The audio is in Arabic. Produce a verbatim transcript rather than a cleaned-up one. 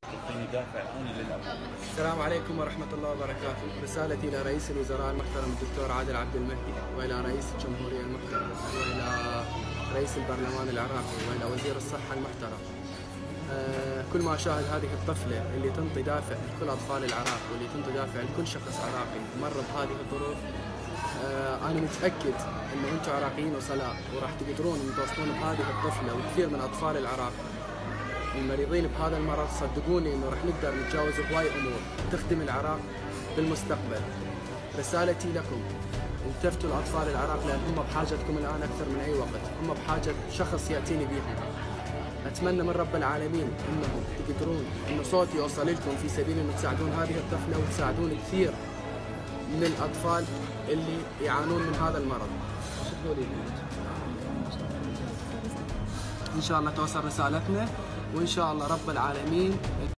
تعطيني دافع هون للأمام. السلام عليكم ورحمة الله وبركاته. رسالتي إلى رئيس الوزراء المحترم الدكتور عادل عبد المهدي، وإلى رئيس الجمهورية المحترم، وإلى رئيس البرلمان العراقي، وإلى وزير الصحة المحترم. آه كل ما أشاهد هذه الطفلة اللي تنطي دافع لكل أطفال العراق، واللي تنطي دافع لكل شخص عراقي مر بهذه الظروف، آه أنا متأكد إنه أنتم عراقيين وصلاة، وراح تقدرون إن توصلون بهذه الطفلة وكثير من أطفال العراق المريضين بهذا المرض. صدقوني انه راح نقدر نتجاوز هواي امور تخدم العراق بالمستقبل. رسالتي لكم، التفتوا الاطفال العراق، لان هم بحاجتكم الان اكثر من اي وقت، هم بحاجه شخص ياتيني بيهم. اتمنى من رب العالمين انكم تقدرون انه صوتي يوصل لكم في سبيل انه تساعدون هذه الطفله، وتساعدون كثير من الاطفال اللي يعانون من هذا المرض. ان شاء الله توصل رسالتنا، وإن شاء الله رب العالمين